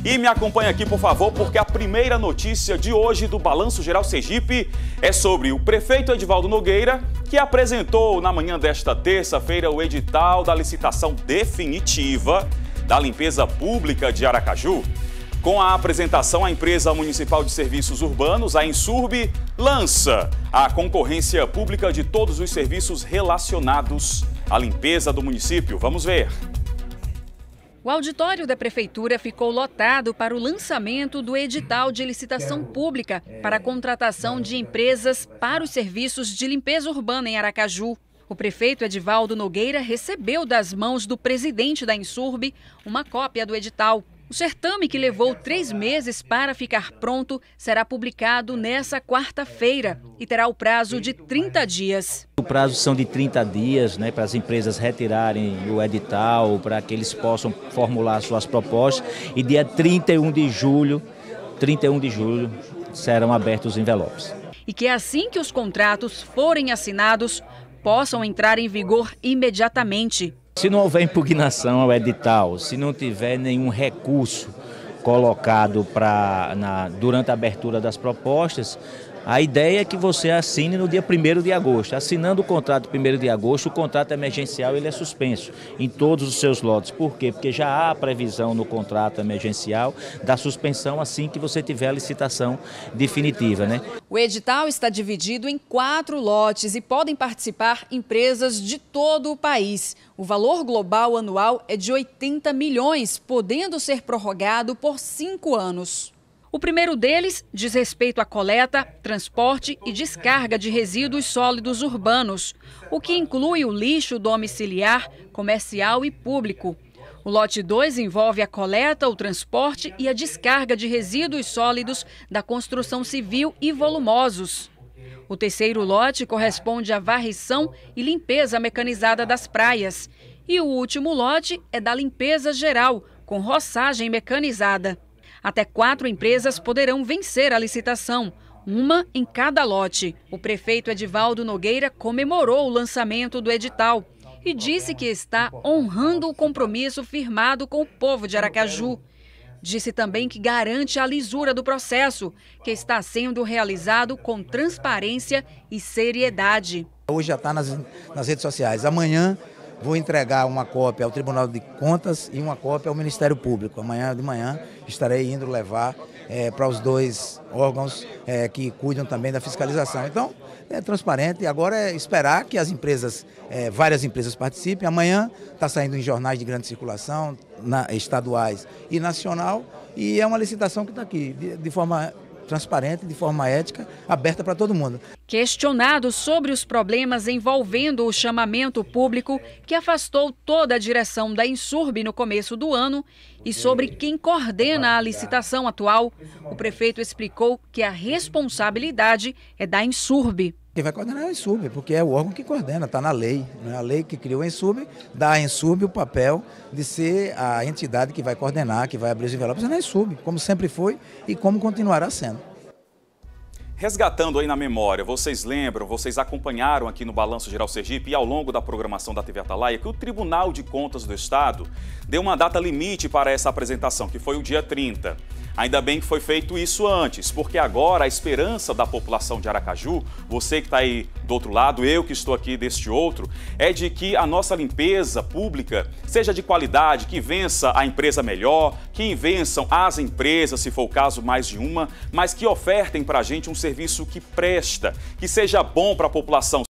E me acompanha aqui, por favor, porque a primeira notícia de hoje do Balanço Geral Sergipe é sobre o prefeito Edivaldo Nogueira, que apresentou na manhã desta terça-feira o edital da licitação definitiva da limpeza pública de Aracaju. Com a apresentação, a empresa municipal de serviços urbanos, a Ensurb, lança a concorrência pública de todos os serviços relacionados à limpeza do município. Vamos ver. O auditório da Prefeitura ficou lotado para o lançamento do edital de licitação pública para a contratação de empresas para os serviços de limpeza urbana em Aracaju. O prefeito Edivaldo Nogueira recebeu das mãos do presidente da Ensurb uma cópia do edital. O certame, que levou 3 meses para ficar pronto, será publicado nesta quarta-feira e terá o prazo de 30 dias. O prazo são de 30 dias, para as empresas retirarem o edital, para que eles possam formular suas propostas. E dia 31 de julho, serão abertos os envelopes. E que assim que os contratos forem assinados, possam entrar em vigor imediatamente. Se não houver impugnação ao edital, se não tiver nenhum recurso colocado durante a abertura das propostas, a ideia é que você assine no dia 1º de agosto. Assinando o contrato 1º de agosto, o contrato emergencial ele é suspenso em todos os seus lotes. Por quê? Porque já há a previsão no contrato emergencial da suspensão assim que você tiver a licitação definitiva, O edital está dividido em 4 lotes e podem participar empresas de todo o país. O valor global anual é de 80 milhões, podendo ser prorrogado por 5 anos. O primeiro deles diz respeito à coleta, transporte e descarga de resíduos sólidos urbanos, o que inclui o lixo domiciliar, comercial e público. O lote 2 envolve a coleta, o transporte e a descarga de resíduos sólidos da construção civil e volumosos. O terceiro lote corresponde à varrição e limpeza mecanizada das praias. E o último lote é da limpeza geral, com roçagem mecanizada. Até 4 empresas poderão vencer a licitação, uma em cada lote. O prefeito Edivaldo Nogueira comemorou o lançamento do edital e disse que está honrando o compromisso firmado com o povo de Aracaju. Disse também que garante a lisura do processo, que está sendo realizado com transparência e seriedade. Hoje já está nas redes sociais. Amanhã vou entregar uma cópia ao Tribunal de Contas e uma cópia ao Ministério Público. Amanhã de manhã estarei indo levar para os 2 órgãos que cuidam também da fiscalização. Então, é transparente. Agora é esperar que as empresas, várias empresas participem. Amanhã está saindo em jornais de grande circulação, estaduais e nacional. E é uma licitação que está aqui de forma transparente, de forma ética, aberta para todo mundo. Questionado sobre os problemas envolvendo o chamamento público que afastou toda a direção da Ensurb no começo do ano e sobre quem coordena a licitação atual, o prefeito explicou que a responsabilidade é da Ensurb. Quem vai coordenar é a Ensurb, porque é o órgão que coordena, está na lei. A lei que criou a Ensurb dá à Ensurb o papel de ser a entidade que vai coordenar, que vai abrir os envelopes, é na Ensurb, como sempre foi e como continuará sendo. Resgatando aí na memória, vocês lembram, vocês acompanharam aqui no Balanço Geral Sergipe e ao longo da programação da TV Atalaia que o Tribunal de Contas do Estado deu uma data limite para essa apresentação, que foi o dia 30. Ainda bem que foi feito isso antes, porque agora a esperança da população de Aracaju, você que está aí do outro lado, eu que estou aqui deste outro, é de que a nossa limpeza pública seja de qualidade, que vença a empresa melhor, que vençam as empresas, se for o caso, mais de uma, mas que ofertem para a gente um serviço que presta, que seja bom para a população.